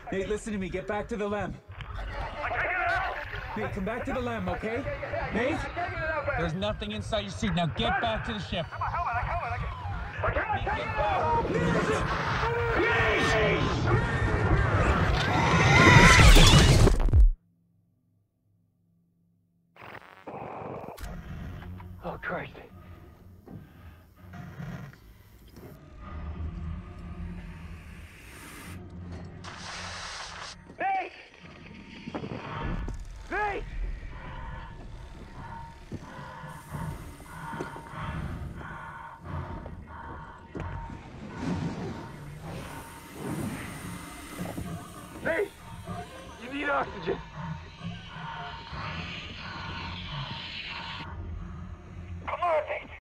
Nate, listen to me. Get back to the LEM. Nate, come back to the LEM, okay? Nate? There's nothing inside your suit. Now get back to the ship. Nate, get back! Oh, Christ. Nate! Nate! Nate! You need oxygen.